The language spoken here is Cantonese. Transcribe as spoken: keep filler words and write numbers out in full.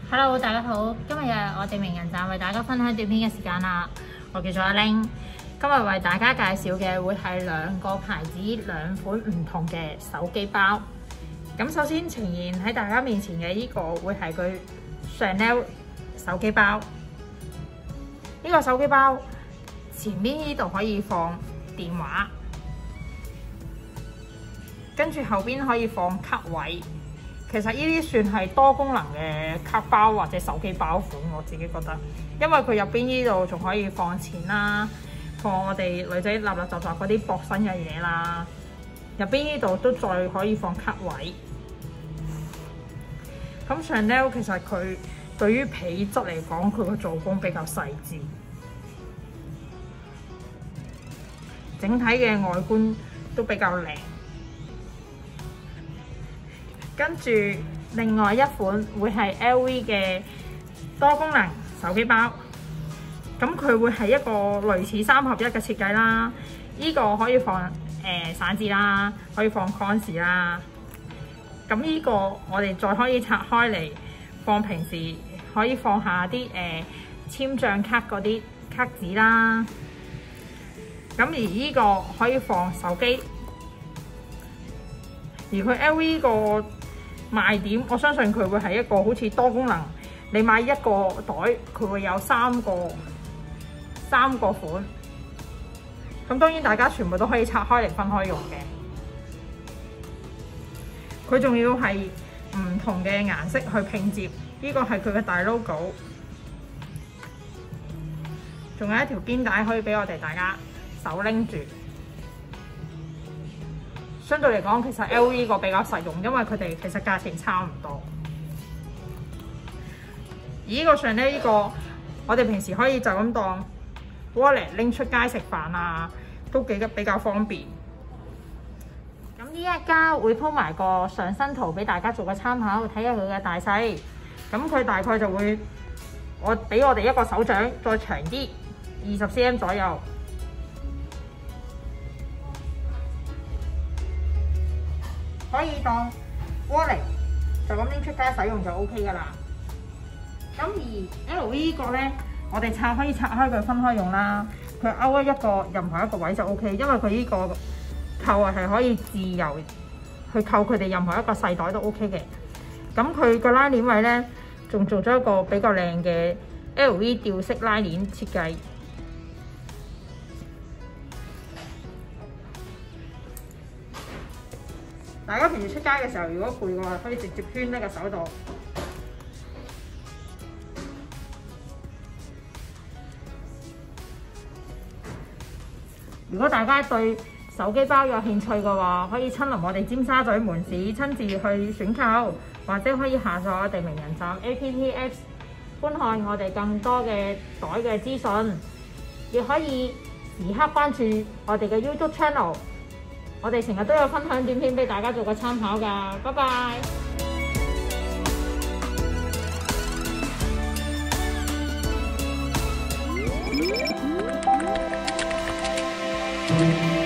Hello， 大家好，今日又係我哋名人站為大家分享短片嘅時間啦。我叫做阿玲，今日為大家介紹嘅會係兩個牌子、兩款唔同嘅手機包。咁首先呈現喺大家面前嘅呢個會係佢 Chanel 手機包。呢個手機包前邊呢度可以放電話，跟住後邊可以放卡位。其實呢啲算係多功能嘅卡包或者手機包款，我自己覺得，因為佢入邊呢度仲可以放錢啦，放我哋女仔立立雜雜嗰啲薄身嘅嘢啦，入邊呢度都再可以放卡位。咁 Chanel 其實佢對於皮質嚟講，佢個做工比較細緻，整體嘅外觀都比較靚。跟住另外一款會係 L V 嘅多功能手機包，咁佢會係一個類似三合一嘅設計啦。呢個可以放誒、呃、散紙啦，可以放 cons 啦。咁呢個我哋再可以拆開嚟放，平時可以放下啲誒、呃、簽帳卡嗰啲卡紙啦。咁而呢個可以放手機，而佢 L V 個賣點，我相信佢會係一個好似多功能，你買一個袋，佢會有三個三個款。咁當然大家全部都可以拆開嚟分開用嘅。佢仲要係唔同嘅顏色去拼接，呢個係佢嘅大 logo。仲有一條肩帶可以俾我哋大家手拎住。相對嚟講，其實 L V 個比較實用，因為佢哋其實價錢差唔多。而呢個上咧，呢個我哋平時可以就咁當 wallet 拎出街食飯啊，都幾比較方便。咁呢一家會鋪埋個上身圖俾大家做個參考，睇下佢嘅大細。咁佢大概就會我俾我哋一個手掌再長啲，二十 cm 左右。可以當 wallet 就咁拎出街使用就 O K 噶啦。咁而 L V 呢個咧，我哋拆可以拆開佢分開用啦。佢勾一個任何一個位就 O K， 因為佢呢個扣啊係可以自由去扣佢哋任何一個細袋都 O K 嘅。咁佢個拉鏈位咧，仲做咗一個比較靚嘅 L V 吊飾拉鏈設計。大家平時出街嘅時候，如果攰嘅話，可以直接圈喺個手度。如果大家對手機包有興趣嘅話，可以親臨我哋尖沙咀門市親自去選購，或者可以下載我哋名人站 A P P Apps 觀看我哋更多嘅袋嘅資訊，亦可以時刻關注我哋嘅 YouTube Channel。我哋成日都有分享短片俾大家做個參考㗎，拜拜。